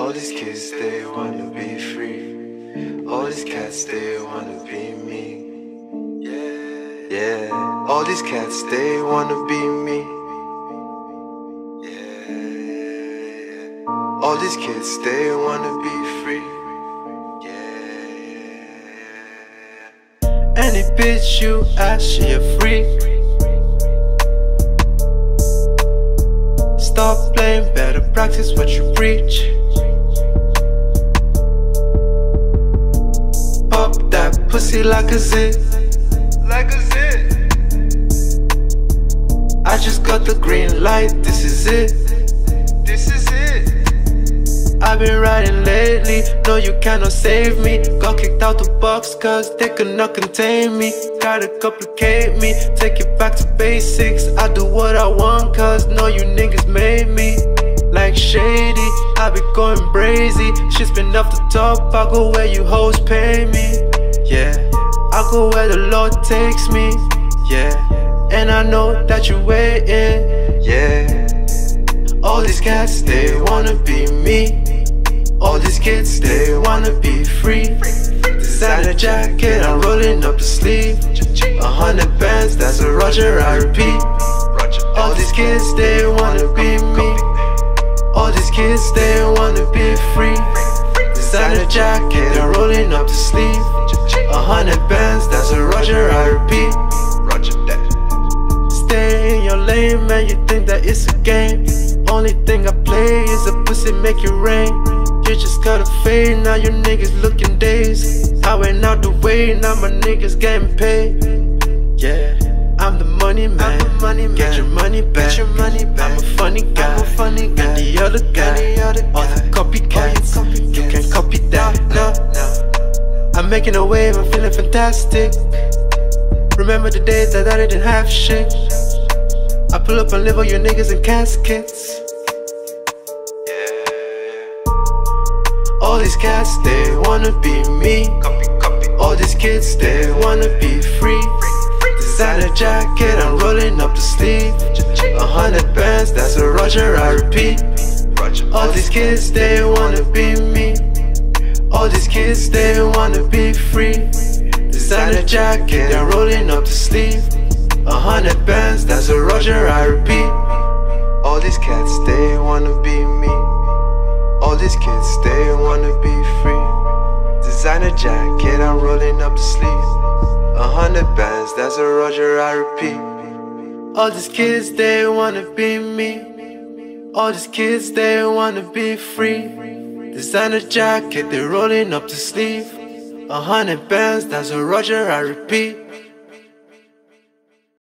All these kids, they wanna be free. All these cats, they wanna be me. Yeah. All these cats, they wanna be me. Yeah. All these kids, they wanna be free. Yeah. Any bitch you ask, she a freak. Stop playing, better practice what you preach. Pop that pussy like a zit. Like a zit. I just got the green light, this is it. This is it. I've been riding lately, no you cannot save me. Got kicked out the box cause they could not contain me. Gotta complicate me, take it back to basics. I do what I want cause no you niggas made me. Like shady, I be going brazy. Shit's been off the top, I go where you hoes pay me. Yeah, I go where the Lord takes me. Yeah, and I know that you waiting. Yeah, all these cats, they wanna be me. All these kids, they wanna be free. Designer jacket, I'm rolling up the sleeve. 100 bands, that's a Roger, I repeat. All these kids, they wanna be me. All these kids, they wanna be free. Designer jacket, I'm rolling up the sleeve. 100 bands, that's a Roger, I repeat. Stay in your lane, man, you think that it's a game. Only thing I play is a pussy make it rain. You just gotta fade, now you niggas looking dazed. I went out the way, now my niggas getting paid. Yeah, I'm the money man, get your money back. I'm a funny guy, and the other guy, all the copycats. You can't copy that, no. I'm making a wave, I'm feeling fantastic. Remember the days that I didn't have shit. I pull up and live all your niggas in caskets. All these cats, they wanna be me. All these kids, they wanna be free. Designer jacket, I'm rolling up the sleeve. 100 bands, that's a Roger, I repeat. All these kids, they wanna be me. All these kids, they wanna be free. Designer jacket, I'm rolling up the sleeve. 100 bands, that's a Roger, I repeat. All these cats, they wanna be me. All these kids, they wanna be free. Designer jacket, I'm rolling up the sleeve. 100 bands, that's a Roger, I repeat. All these kids, they wanna be me. All these kids, they wanna be free. Designer jacket, they rolling up the sleeve. 100 bands, that's a Roger, I repeat.